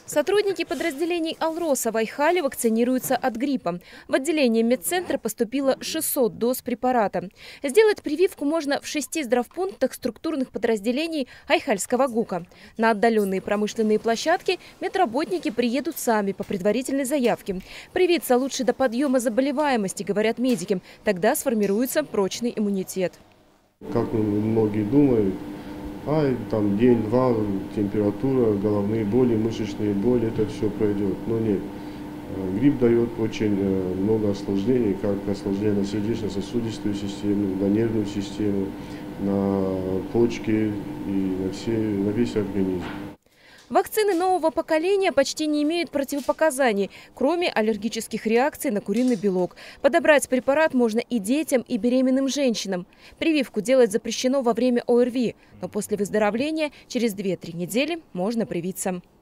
Сотрудники подразделений «Алроса» в Айхале вакцинируются от гриппа. В отделение медцентра поступило 600 доз препарата. Сделать прививку можно в 6 здравпунктах структурных подразделений Айхальского ГУКа. На отдаленные промышленные площадки медработники приедут сами по предварительной заявке. Привиться лучше до подъема заболеваемости, говорят медики. Тогда сформируется прочный иммунитет. Как многие думают, там день-два, температура, головные боли, мышечные боли, это все пройдет. Но нет. Грипп дает очень много осложнений, как осложнения на сердечно-сосудистую систему, на нервную систему, на почки и на весь организм. Вакцины нового поколения почти не имеют противопоказаний, кроме аллергических реакций на куриный белок. Подобрать препарат можно и детям, и беременным женщинам. Прививку делать запрещено во время ОРВИ, но после выздоровления через 2-3 недели можно привиться.